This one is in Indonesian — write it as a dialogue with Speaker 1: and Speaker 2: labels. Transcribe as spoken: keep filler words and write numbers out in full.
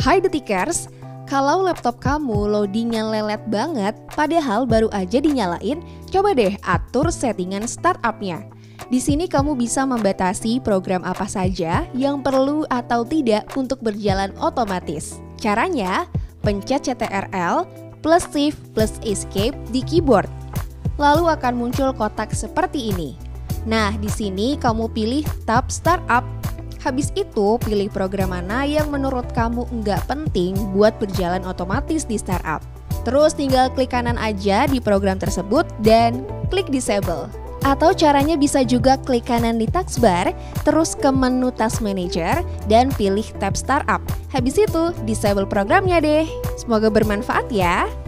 Speaker 1: Hai Detikers, kalau laptop kamu loadingnya lelet banget padahal baru aja dinyalain, coba deh atur settingan startupnya. Di sini kamu bisa membatasi program apa saja yang perlu atau tidak untuk berjalan otomatis. Caranya, pencet Ctrl plus Shift plus Escape di keyboard. Lalu akan muncul kotak seperti ini. Nah, di sini kamu pilih tab Startup. Habis itu, pilih program mana yang menurut kamu nggak penting buat berjalan otomatis di startup. Terus tinggal klik kanan aja di program tersebut dan klik Disable. Atau caranya bisa juga klik kanan di taskbar, terus ke menu Task Manager dan pilih tab Startup. Habis itu, disable programnya deh. Semoga bermanfaat ya.